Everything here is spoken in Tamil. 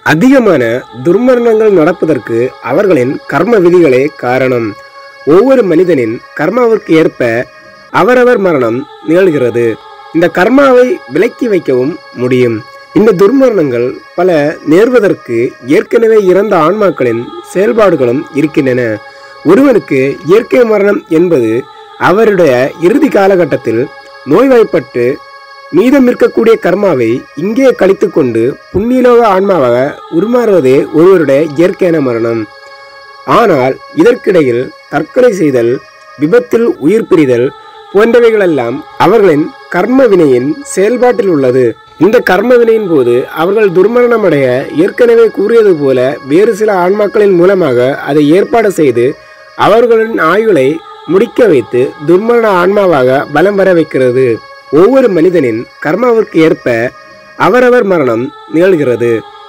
அதிகமான துர்மரணங்கள் நடப்பதற்கு அவர்களின் கர்ம விதிகளே காரணம். ஒவ்வொரு மனிதனின் கர்மாவிற்கு ஏற்ப அவரவர் மரணம் நிகழ்கிறது. இந்த கர்மாவை விலக்கி வைக்கவும் முடியும். இந்த துர்மரணங்கள் பல நேர்வதற்கு ஏற்கனவே இறந்த ஆன்மாக்களின் செயல்பாடுகளும் இருக்கின்றன. ஒருவனுக்கு இயற்கை மரணம் என்பது அவருடைய இறுதி காலகட்டத்தில் நோய்வாய்ப்பட்டு மீதம் இருக்கக்கூடிய கர்மாவை இங்கே கழித்து கொண்டு புண்ணியலோக ஆன்மாவாக உருமாறுவதே ஒருவருடைய இயற்கையான மரணம். ஆனால் இதற்கிடையில் தற்கொலை செய்தல், விபத்தில் உயிர் பிரிதல் போன்றவைகளெல்லாம் அவர்களின் கர்ம வினையின் செயல்பாட்டில் உள்ளது. இந்த கர்ம வினையின் போது அவர்கள் துர்மரணமடைய ஏற்கனவே கூறியது போல வேறு சில ஆன்மாக்களின் மூலமாக அதை ஏற்பாடு செய்து அவர்களின் ஆயுளை முடிக்க வைத்து துர்மரண ஆன்மாவாக பலம் வர வைக்கிறது. ஒவ்வொரு மனிதனின் கர்மாவிற்கு ஏற்ப அவரவர் மரணம் நிகழ்கிறது.